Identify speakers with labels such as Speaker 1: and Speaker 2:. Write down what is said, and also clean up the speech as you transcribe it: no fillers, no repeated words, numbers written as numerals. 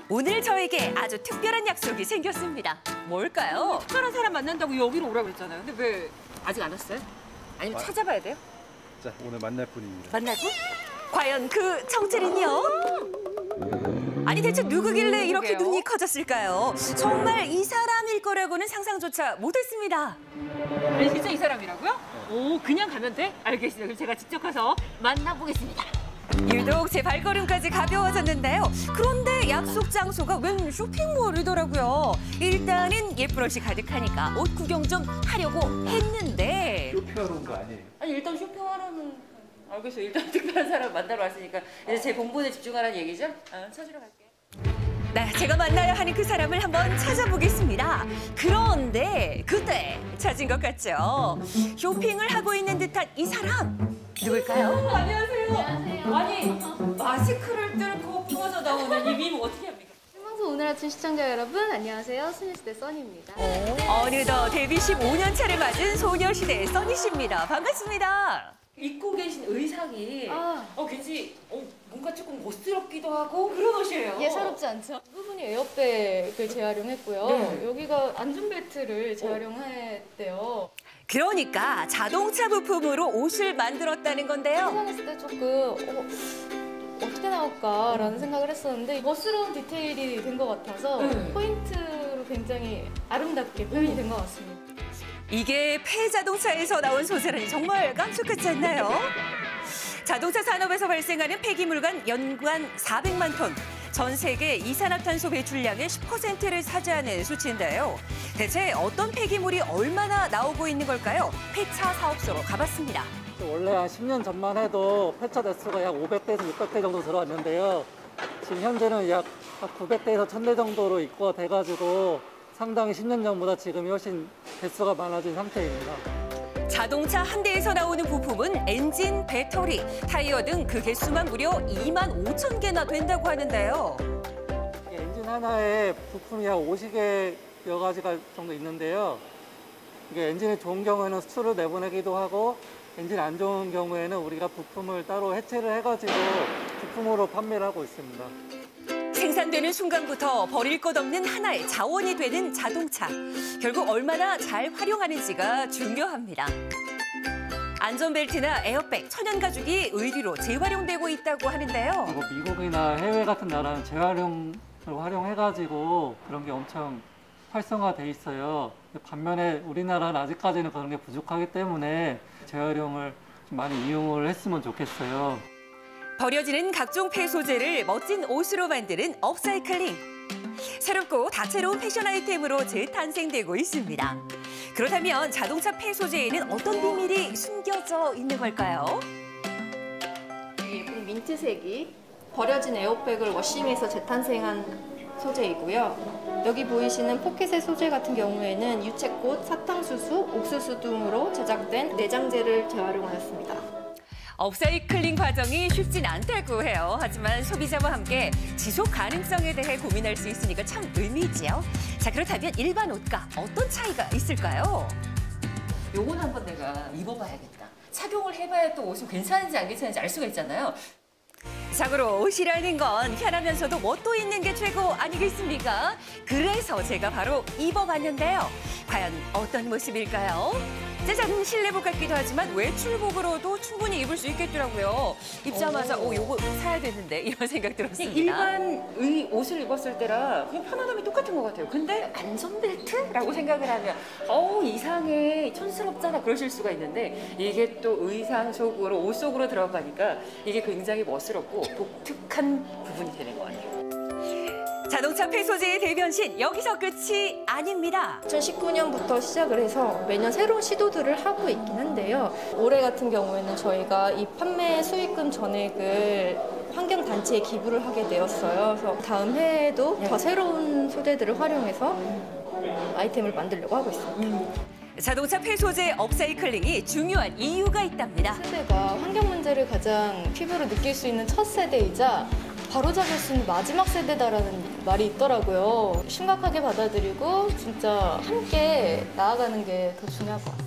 Speaker 1: 오늘 저에게 아주 특별한 약속이 생겼습니다. 뭘까요?
Speaker 2: 특별한 사람 만난다고 여기로 오라고 그랬잖아요. 근데 왜 아직 안 왔어요? 아니면 찾아봐야 돼요?
Speaker 3: 자, 오늘 만날 분입니다.
Speaker 1: 만나고? 과연 그 정체는요? 아니 대체 누구길래 이렇게
Speaker 2: 누구게요?
Speaker 1: 눈이 커졌을까요? 정말 이 사람일 거라고는 상상조차 못했습니다.
Speaker 2: 아니 진짜 이 사람이라고요? 오, 그냥 가면 돼? 알겠어요. 그럼 제가 직접 가서 만나보겠습니다.
Speaker 1: 유독 제 발걸음까지 가벼워졌는데요. 그런데 약속 장소가 웬 쇼핑몰이더라고요. 일단은 예쁜 옷이 가득하니까 옷 구경 좀 하려고 했는데
Speaker 3: 쇼핑하러 온 거 아니에요?
Speaker 2: 아니 일단 쇼핑하려면 알겠어요. 일단 특별한 사람 만나러 왔으니까 이제 제 본분에 집중하라는 얘기죠? 찾으러 갈게요.
Speaker 1: 네, 제가 만나야 하는 그 사람을 한번 찾아보겠습니다. 그런데 그때 찾은 것 같죠? 쇼핑을 하고 있는 듯한 이 사람 누굴까요?
Speaker 2: 안녕하세요.
Speaker 4: 안녕하세요.
Speaker 2: 아니 마스크를 뚫고 부어져 나오는 이 미모 어떻게 합니까?
Speaker 4: 희망소 오늘 아침 시청자 여러분 안녕하세요. 소녀시대 써니입니다.
Speaker 1: 어느덧 데뷔 15년 차를 맞은 소녀시대 써니 씨입니다. 반갑습니다.
Speaker 2: 입고 계신 의상이
Speaker 4: 아.
Speaker 2: 왠지 뭔가 조금 멋스럽기도 하고 그런 옷이에요.
Speaker 4: 예사롭지 않죠? 부분이 에어백을 재활용했고요.
Speaker 2: 네.
Speaker 4: 여기가 안전벨트를 재활용했대요.
Speaker 1: 그러니까 자동차 부품으로 옷을 만들었다는 건데요.
Speaker 4: 시선했을 때 조금 어떻게 나올까라는 생각을 했었는데 멋스러운 디테일이 된 것 같아서 포인트로 굉장히 아름답게 표현이 된 것 같습니다.
Speaker 1: 이게 폐자동차에서 나온 소재라니 정말 깜짝같지 않나요? 자동차 산업에서 발생하는 폐기물간 연간 400만 톤, 전 세계 이산화탄소 배출량의 10%를 차지하는 수치인데요. 대체 어떤 폐기물이 얼마나 나오고 있는 걸까요? 폐차 사업소로 가봤습니다.
Speaker 5: 원래 한 10년 전만 해도 폐차 대수가 약 500대에서 600대 정도 들어왔는데요. 지금 현재는 약 900대에서 1000대 정도로 입고돼가지고 상당히 10년 전보다 지금이 훨씬 대수가 많아진 상태입니다.
Speaker 1: 자동차 한 대에서 나오는 부품은 엔진, 배터리, 타이어 등 그 개수만 무려 2만 5천 개나 된다고 하는데요.
Speaker 5: 엔진 하나에 부품이 약 50개여 가지가 정도 있는데요. 이게 엔진이 좋은 경우에는 수출을 내보내기도 하고 엔진 안 좋은 경우에는 우리가 부품을 따로 해체를 해가지고 부품으로 판매를 하고 있습니다.
Speaker 1: 생산되는 순간부터 버릴 것 없는 하나의 자원이 되는 자동차. 결국 얼마나 잘 활용하는지가 중요합니다. 안전벨트나 에어백, 천연가죽이 의류로 재활용되고 있다고 하는데요.
Speaker 5: 미국이나 해외 같은 나라는 재활용을 활용해가지고 그런 게 엄청 활성화돼 있어요. 반면에 우리나라는 아직까지는 그런 게 부족하기 때문에 재활용을 좀 많이 이용을 했으면 좋겠어요.
Speaker 1: 버려지는 각종 폐소재를 멋진 옷으로 만드는 업사이클링. 새롭고 다채로운 패션 아이템으로 재탄생되고 있습니다. 그렇다면 자동차 폐소재에는 어떤 비밀이 숨겨져 있는 걸까요?
Speaker 4: 예쁜 민트색이 버려진 에어백을 워싱해서 재탄생한 소재이고요. 여기 보이시는 포켓의 소재 같은 경우에는 유채꽃, 사탕수수, 옥수수 등으로 제작된 내장재를 재활용하였습니다.
Speaker 1: 업사이클링 과정이 쉽진 않다고 해요. 하지만 소비자와 함께 지속 가능성에 대해 고민할 수 있으니까 참 의미있지요. 자, 그렇다면 일반 옷과 어떤 차이가 있을까요?
Speaker 2: 요건 한번 내가 입어봐야겠다. 착용을 해봐야 또 옷은 괜찮은지 안 괜찮은지 알 수가 있잖아요.
Speaker 1: 참고로 옷이라는 건 편하면서도 멋도 있는 게 최고 아니겠습니까? 그래서 제가 바로 입어봤는데요. 과연 어떤 모습일까요? 짜잔, 실내복 같기도 하지만 외출복으로도 충분히 입을 수 있겠더라고요. 입자마자 요거 사야 되는데 이런 생각 들었습니다.
Speaker 2: 일반 옷을 입었을 때랑 그냥 편안함이 똑같은 것 같아요. 근데 안전벨트라고 생각을 하면 이상해, 촌스럽잖아 그러실 수가 있는데 이게 또 의상 속으로, 옷 속으로 들어가니까 이게 굉장히 멋스럽고 독특한 부분이 되는 것 같아요.
Speaker 1: 자동차 폐소재의 대변신, 여기서 끝이 아닙니다.
Speaker 4: 2019년부터 시작을 해서 매년 새로운 시도들을 하고 있긴 한데요. 올해 같은 경우에는 저희가 이 판매 수익금 전액을 환경단체에 기부를 하게 되었어요. 그래서 다음 해에도 더 새로운 소재들을 활용해서 아이템을 만들려고 하고 있습니다.
Speaker 1: 자동차 폐소재 업사이클링이 중요한 이유가 있답니다.
Speaker 4: 세대가 환경 문제를 가장 피부로 느낄 수 있는 첫 세대이자 바로잡을 수 있는 마지막 세대다라는 말이 있더라고요. 심각하게 받아들이고 진짜 함께 나아가는 게 더 중요할 것 같아요.